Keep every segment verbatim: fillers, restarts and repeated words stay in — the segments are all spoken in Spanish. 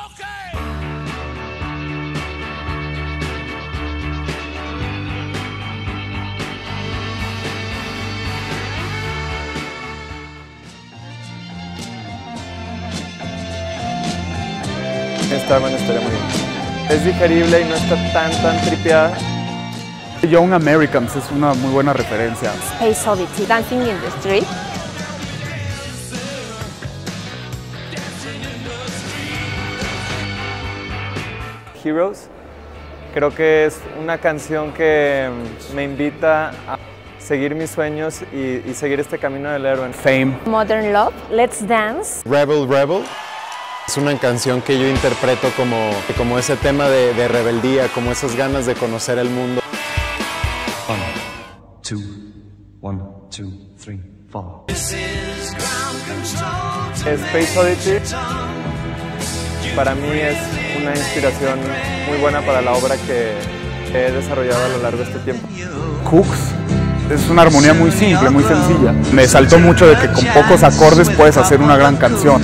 Starman estaría muy bien. Es digerible y no está tan, tan tripeada. Young Americans es una muy buena referencia. Space Oddity, Dancing in the Street. Heroes, creo que es una canción que me invita a seguir mis sueños y, y seguir este camino del héroe. Fame. Modern Love, Let's Dance. Rebel Rebel es una canción que yo interpreto como, como ese tema de, de rebeldía, como esas ganas de conocer el mundo. One, two, one, two, three, four. Space Oddity para mí es una inspiración muy buena para la obra que he desarrollado a lo largo de este tiempo. Cooks es una armonía muy simple, muy sencilla. Me saltó mucho de que con pocos acordes puedes hacer una gran canción.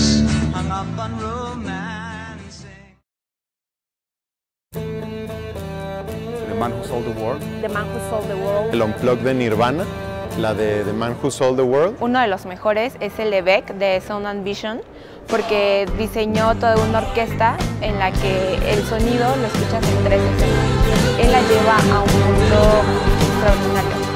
The Man Who Sold the World. The Man Who Sold the World. El Unplugged de Nirvana, la de The Man Who Sold the World. Uno de los mejores es el de Beck, de Sound and Vision, porque diseñó toda una orquesta en la que el sonido lo escuchas en tres escenas. Él la lleva a un mundo extraordinario.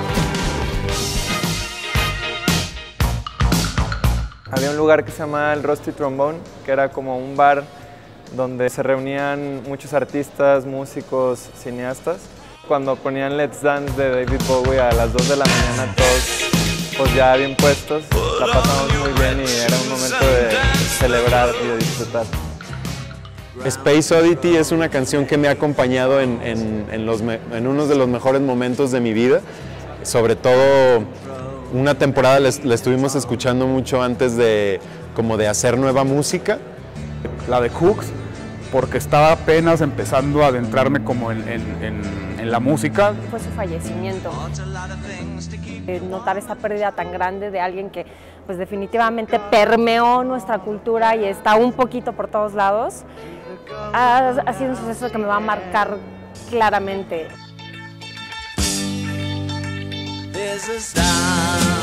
Había un lugar que se llamaba el Rusty Trombone, que era como un bar donde se reunían muchos artistas, músicos, cineastas. Cuando ponían Let's Dance de David Bowie a las dos de la mañana, todos pues ya bien puestos, la pasamos muy bien y era un momento de celebrar y de disfrutar. Space Oddity es una canción que me ha acompañado en, en, en, los, en unos de los mejores momentos de mi vida. Sobre todo, una temporada la, la estuvimos escuchando mucho antes de, como de hacer nueva música. La de Cooks, porque estaba apenas empezando a adentrarme como en, en, en, en la música. Fue su fallecimiento. Eh, notar esa pérdida tan grande de alguien que pues definitivamente permeó nuestra cultura y está un poquito por todos lados, ha, ha sido un suceso que me va a marcar claramente. There's a star